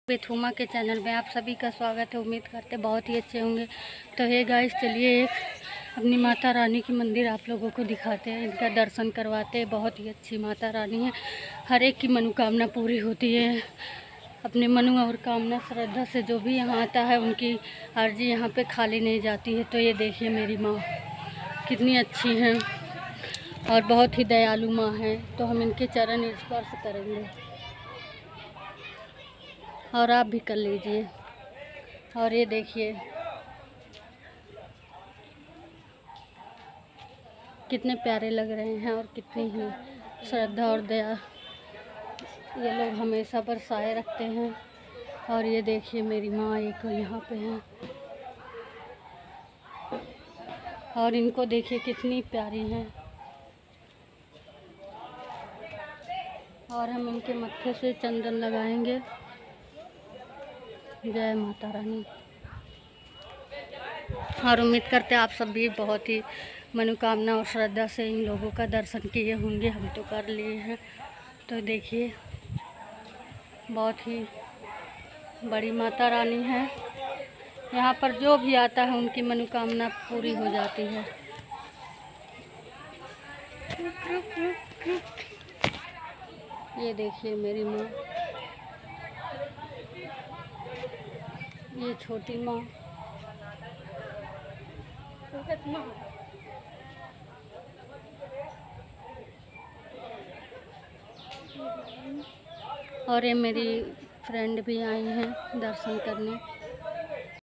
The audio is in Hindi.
बेथुमा के चैनल में आप सभी का स्वागत है। उम्मीद करते बहुत ही अच्छे होंगे। तो ये गाइस, चलिए एक अपनी माता रानी की मंदिर आप लोगों को दिखाते हैं, इनका दर्शन करवाते हैं। बहुत ही अच्छी माता रानी है, हर एक की मनोकामना पूरी होती है। अपने मनु और कामना श्रद्धा से जो भी यहाँ आता है उनकी अर्जी यहाँ पे खाली नहीं जाती है। तो ये देखिए मेरी माँ कितनी अच्छी हैं और बहुत ही दयालु माँ है। तो हम इनके चरण स्पर्श करेंगे और आप भी कर लीजिए। और ये देखिए कितने प्यारे लग रहे हैं और कितनी ही श्रद्धा और दया ये लोग हमेशा बरसाए रखते हैं। और ये देखिए मेरी माँ एक यहाँ पे हैं और इनको देखिए कितनी प्यारी हैं। और हम इनके मत्थे से चंदन लगाएंगे। जय माता रानी। और उम्मीद करते आप सब भी बहुत ही मनोकामना और श्रद्धा से इन लोगों का दर्शन किए होंगे। हम तो कर लिए हैं। तो देखिए बहुत ही बड़ी माता रानी है। यहाँ पर जो भी आता है उनकी मनोकामना पूरी हो जाती है। ये देखिए मेरी माँ, ये छोटी माँ, और ये मेरी फ्रेंड भी आई हैं दर्शन करने।